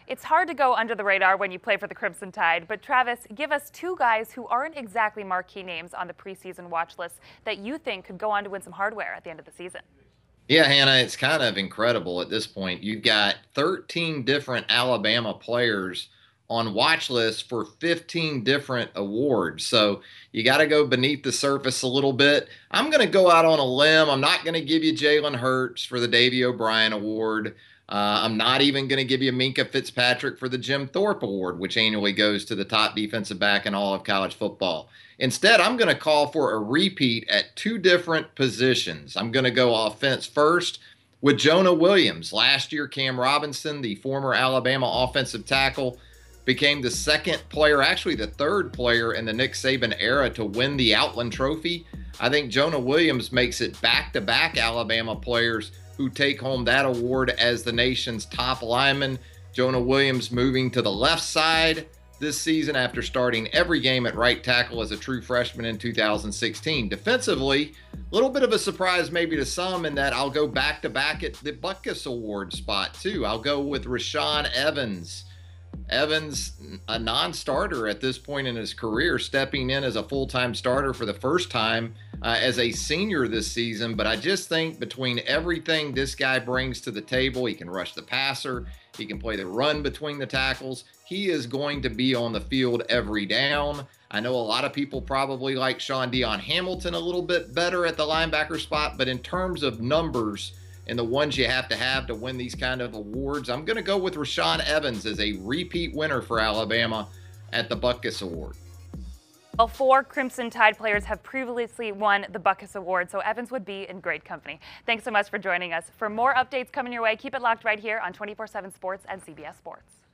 It's hard to go under the radar when you play for the Crimson Tide, but Travis, give us two guys who aren't exactly marquee names on the preseason watch list that you think could go on to win some hardware at the end of the season. Yeah, Hannah, it's kind of incredible at this point. You've got 13 different Alabama players on watch lists for 15 different awards. So you got to go beneath the surface a little bit. I'm going to go out on a limb. I'm not going to give you Jalen Hurts for the Davy O'Brien Award. I'm not even going to give you Minkah Fitzpatrick for the Jim Thorpe Award, which annually goes to the top defensive back in all of college football. Instead, I'm going to call for a repeat at two different positions. I'm going to go offense first with Jonah Williams. Last year, Cam Robinson, the former Alabama offensive tackle, became the second player, actually the third player in the Nick Saban era to win the Outland Trophy. I think Jonah Williams makes it back-to-back Alabama players who take home that award as the nation's top lineman. Jonah Williams moving to the left side this season after starting every game at right tackle as a true freshman in 2016. Defensively, a little bit of a surprise maybe to some in that I'll go back-to-back at the Butkus Award spot too. I'll go with Rashaan Evans. Evans, a non-starter at this point in his career, stepping in as a full-time starter for the first time as a senior this season. But I just think between everything this guy brings to the table, he can rush the passer, he can play the run between the tackles, he is going to be on the field every down. I know a lot of people probably like Sean Dion Hamilton a little bit better at the linebacker spot, but in terms of numbers and the ones you have to win these kind of awards, I'm going to go with Rashaan Evans as a repeat winner for Alabama at the Butkus Award. Well, 4 Crimson Tide players have previously won the Butkus Award, so Evans would be in great company. Thanks so much for joining us. For more updates coming your way, keep it locked right here on 24/7 Sports and CBS Sports.